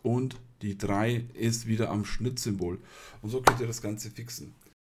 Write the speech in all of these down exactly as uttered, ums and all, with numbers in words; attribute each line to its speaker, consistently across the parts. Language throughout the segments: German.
Speaker 1: und die drei ist wieder am Schnittsymbol. Und so könnt ihr das Ganze fixen.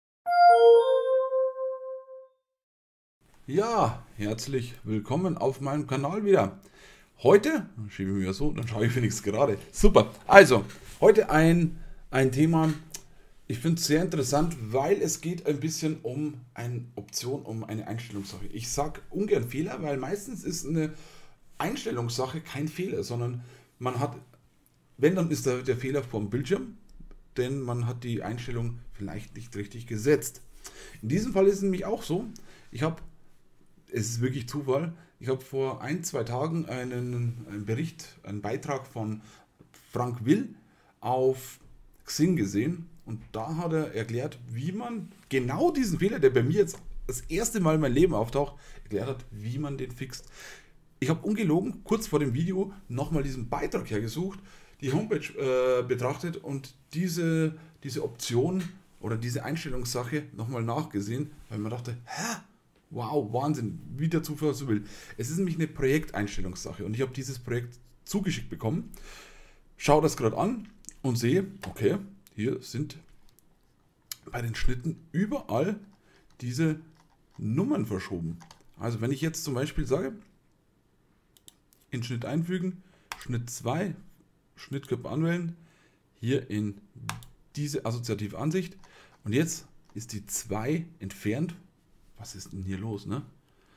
Speaker 1: Ja, herzlich willkommen auf meinem Kanal wieder. Heute, schiebe ich mir so, dann schaue ich wenigstens gerade. Super, also heute ein, ein Thema, ich finde es sehr interessant, weil es geht ein bisschen um eine Option, um eine Einstellungssache. Ich sage ungern Fehler, weil meistens ist eine Einstellungssache kein Fehler, sondern man hat, wenn, dann ist der, der Fehler vom Bildschirm, denn man hat die Einstellung vielleicht nicht richtig gesetzt. In diesem Fall ist es nämlich auch so, ich habe, es ist wirklich Zufall, ich habe vor ein, zwei Tagen einen, einen Bericht, einen Beitrag von Frank Will auf Xing gesehen und da hat er erklärt, wie man genau diesen Fehler, der bei mir jetzt das erste Mal in meinem Leben auftaucht, erklärt hat, wie man den fixt. Ich habe ungelogen kurz vor dem Video nochmal diesen Beitrag hergesucht, die Homepage äh, betrachtet und diese, diese Option oder diese Einstellungssache nochmal nachgesehen, weil man dachte, hä? Wow, Wahnsinn, wie der Zufall so will. Es ist nämlich eine Projekteinstellungssache und ich habe dieses Projekt zugeschickt bekommen, schaue das gerade an und sehe, okay, hier sind bei den Schnitten überall diese Nummern verschoben. Also wenn ich jetzt zum Beispiel sage, in Schnitt einfügen, Schnitt zwei, Schnittkörper anwählen, hier in diese assoziative Ansicht und jetzt ist die zwei entfernt. Was ist denn hier los, ne?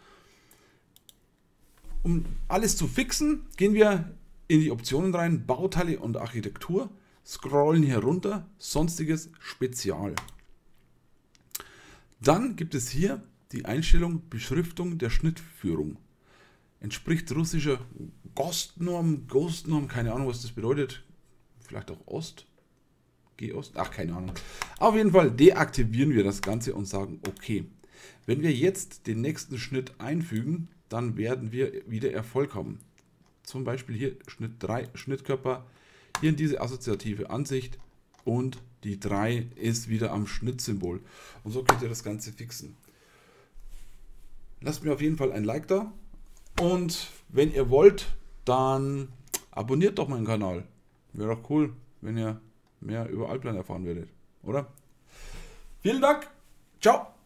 Speaker 1: Um alles zu fixen, gehen wir in die Optionen rein, Bauteile und Architektur, scrollen hier runter, sonstiges Spezial. Dann gibt es hier die Einstellung Beschriftung der Schnittführung. Entspricht russischer Gostnorm, Ghostnorm, keine Ahnung, was das bedeutet. Vielleicht auch Ost, G-Ost, ach, keine Ahnung. Auf jeden Fall deaktivieren wir das Ganze und sagen okay. Wenn wir jetzt den nächsten Schnitt einfügen, dann werden wir wieder Erfolg haben. Zum Beispiel hier Schnitt drei, Schnittkörper, hier in diese assoziative Ansicht und die drei ist wieder am Schnittsymbol. Und so könnt ihr das Ganze fixen. Lasst mir auf jeden Fall ein Like da. Und wenn ihr wollt, dann abonniert doch meinen Kanal. Wäre doch cool, wenn ihr mehr über Allplan erfahren werdet, oder? Vielen Dank, ciao!